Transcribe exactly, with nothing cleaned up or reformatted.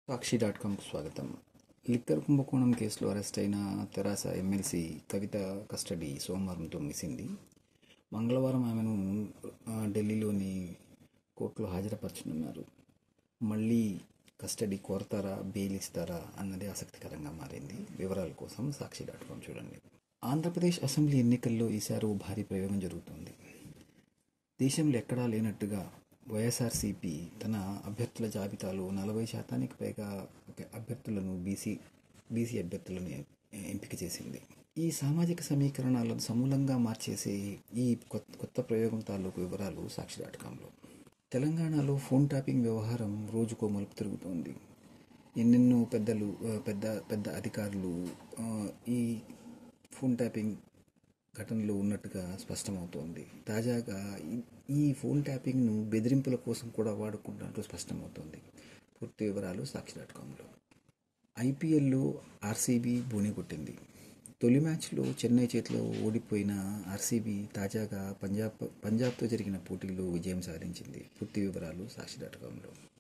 సాక్షి dot కామ్కు స్వాగతం. Liquor కుంభకోణం కేసులో అరెస్ట్ అయిన తెరాస ఎమ్మెల్సీ కవిత కస్టడీ సోమవారంతో ముగిసింది. మంగళవారం ఆమెను ఢిల్లీలోని కోర్టులో హాజరుపరచనున్నారు. మళ్ళీ కస్టడీ కోరతారా, బెయిల్ ఇస్తారా అన్నది ఆసక్తికరంగా మారింది. వివరాల కోసం సాక్షి డాట్ కామ్ చూడండి. ఆంధ్రప్రదేశ్ అసెంబ్లీ ఎన్నికల్లో ఈసారి ఓ భారీ ప్రయోగం జరుగుతోంది. దేశంలో ఎక్కడా లేనట్టుగా వైఎస్ఆర్సీపీ తన అభ్యర్థుల జాబితాలో నలభై శాతానికి పైగా అభ్యర్థులను బీసీ బీసీ అభ్యర్థులను ఎంపిక చేసింది. ఈ సామాజిక సమీకరణాలను సమూలంగా మార్చేసే ఈ కొత్త కొత్త ప్రయోగం తాలూకు వివరాలు సాక్షి డాట్ కామ్లో. తెలంగాణలో ఫోన్ ట్యాపింగ్ వ్యవహారం రోజుకో మలుపు తిరుగుతోంది. ఎన్నెన్నో పెద్దలు పెద్ద పెద్ద అధికారులు ఈ ఫోన్ ట్యాపింగ్ ఘటనలో ఉన్నట్టుగా స్పష్టమవుతోంది. తాజాగా ఈ ఫోన్ ట్యాపింగ్ను బెదిరింపుల కోసం కూడా వాడుకుంటున్నట్టు స్పష్టమవుతోంది. పూర్తి వివరాలు సాక్షి డాట్ కామ్లో. ఐపీఎల్లో ఆర్సీబీ బోని కొట్టింది. తొలి మ్యాచ్లో చెన్నై చేతిలో ఓడిపోయిన ఆర్సీబీ తాజాగా పంజాబ్ పంజాబ్తో జరిగిన పోటీలో విజయం సాధించింది. పూర్తి వివరాలు సాక్షి డాట్ కామ్లో.